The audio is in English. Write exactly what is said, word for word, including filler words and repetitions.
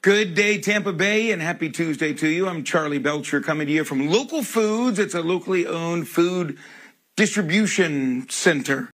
Good day, Tampa Bay, and happy Tuesday to you. I'm Charlie Belcher coming to you from Local Foods. It's a locally owned food distribution center